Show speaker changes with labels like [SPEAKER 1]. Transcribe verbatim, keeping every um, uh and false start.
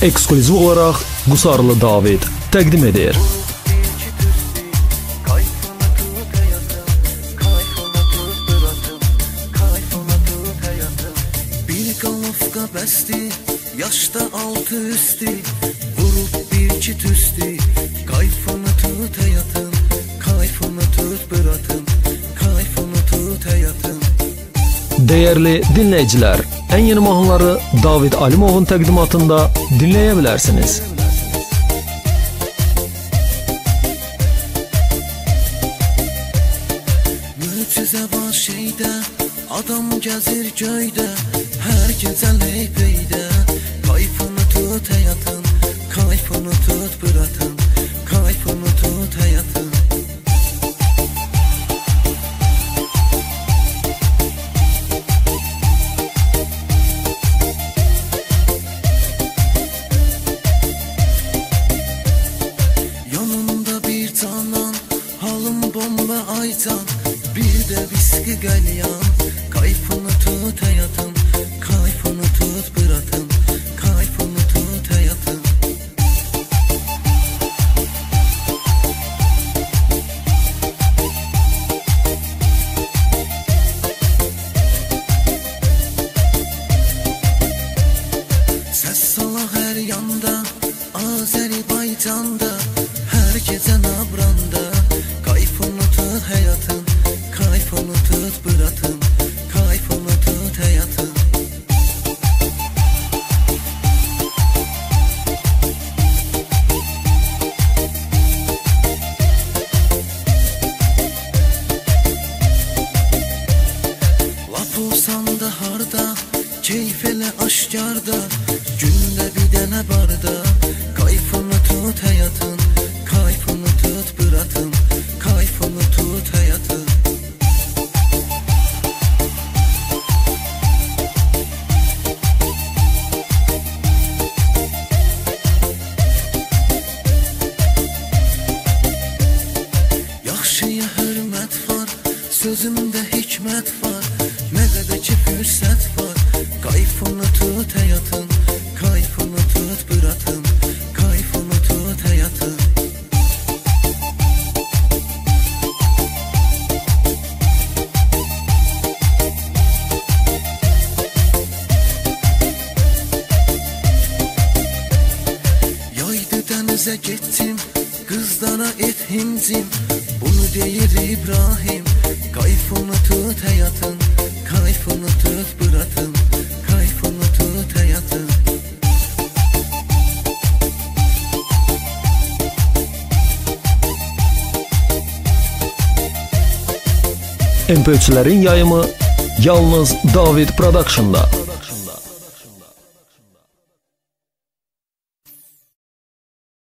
[SPEAKER 1] ekskluziv olaraq Qusarlı David təqdim edir.
[SPEAKER 2] Bəsti, yaşda altı üstü, vurub bir iki tüstü, kayfını tut həyatım, kayfını tut bıratım, kayfını tut həyatım.
[SPEAKER 1] Değerli dinleyiciler, en yeni mahnıları David Alimov'un təqdimatında dinləyə bilərsiniz.
[SPEAKER 2] Mücizə var şeydə, adam gəzir göydə, hər gecə leypeydə, kayfını tut həyatım, kayfını tut bıratım, kayfını tut həyatım. Yanımda bir canan, halım bomba aycan, bir de viski qəlyan, kayfını tut həyatım, kayfını tut bıratım, kayfını tut həyatım. Səs sala hər yanda, Azərbaycanda, hər gecə nabranda, kayfını tut həyatım, kayfını tut bıratım, kayfını tut həyatım. Lap olsan da harda, keyf elə aşkarda, gündə bir dənə barda, kayfını tut həyatım, kayfını tut bıratım, kayfını tut həyatım. Yaxşıya hörmət var, sözümdə hikmət var, nə qədər ki fürsət var, kayfını tut həyatım, kayfını tut bıratım, kayfını tut həyatım. Yaydı dənizə getdim, qızlara et himcim, bunu deyir İbrahim, kayfını tut həyatım, kayfını tut bıratım, kayfını tut həyatım.
[SPEAKER 1] M P üçlərin yayımı yalnız David Production'da.